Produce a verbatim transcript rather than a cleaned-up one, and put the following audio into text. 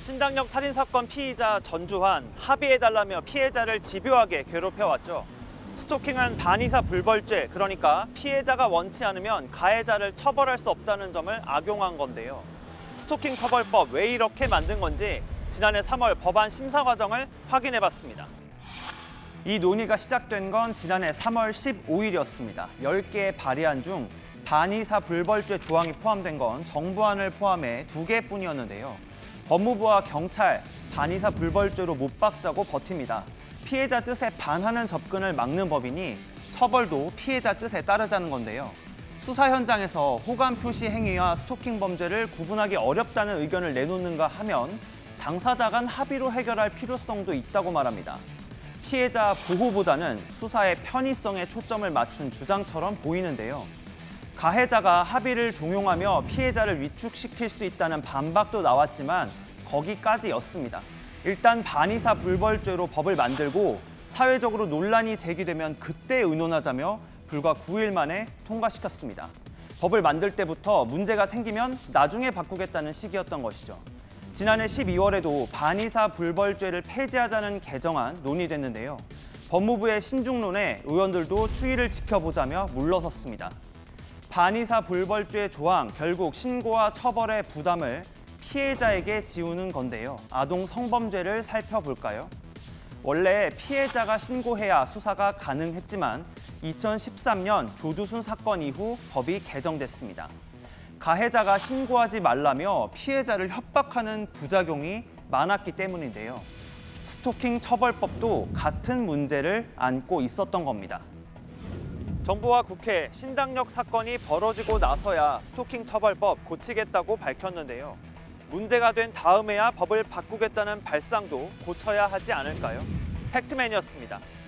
신당역 살인사건 피의자 전주환, 합의해달라며 피해자를 집요하게 괴롭혀왔죠. 스토킹은 반의사 불벌죄, 그러니까 피해자가 원치 않으면 가해자를 처벌할 수 없다는 점을 악용한 건데요. 스토킹 처벌법 왜 이렇게 만든 건지 지난해 삼월 법안 심사 과정을 확인해봤습니다. 이 논의가 시작된 건 지난해 삼월 십오일이었습니다. 열 개의 발의안 중 반의사 불벌죄 조항이 포함된 건 정부안을 포함해 두 개뿐이었는데요. 법무부와 경찰, 반의사 불벌죄로 못 박자고 버팁니다. 피해자 뜻에 반하는 접근을 막는 법이니 처벌도 피해자 뜻에 따르자는 건데요. 수사 현장에서 호감 표시 행위와 스토킹 범죄를 구분하기 어렵다는 의견을 내놓는가 하면 당사자 간 합의로 해결할 필요성도 있다고 말합니다. 피해자 보호보다는 수사의 편의성에 초점을 맞춘 주장처럼 보이는데요. 가해자가 합의를 종용하며 피해자를 위축시킬 수 있다는 반박도 나왔지만 거기까지였습니다. 일단 반의사 불벌죄로 법을 만들고 사회적으로 논란이 제기되면 그때 의논하자며 불과 구일 만에 통과시켰습니다. 법을 만들 때부터 문제가 생기면 나중에 바꾸겠다는 식이었던 것이죠. 지난해 십이월에도 반의사 불벌죄를 폐지하자는 개정안 논의됐는데요. 법무부의 신중론에 의원들도 추이를 지켜보자며 물러섰습니다. 반의사 불벌죄 조항, 결국 신고와 처벌의 부담을 피해자에게 지우는 건데요. 아동 성범죄를 살펴볼까요? 원래 피해자가 신고해야 수사가 가능했지만 이천십삼 년 조두순 사건 이후 법이 개정됐습니다. 가해자가 신고하지 말라며 피해자를 협박하는 부작용이 많았기 때문인데요. 스토킹 처벌법도 같은 문제를 안고 있었던 겁니다. 정부와 국회, 신당역 사건이 벌어지고 나서야 스토킹 처벌법 고치겠다고 밝혔는데요. 문제가 된 다음에야 법을 바꾸겠다는 발상도 고쳐야 하지 않을까요? 팩트맨이었습니다.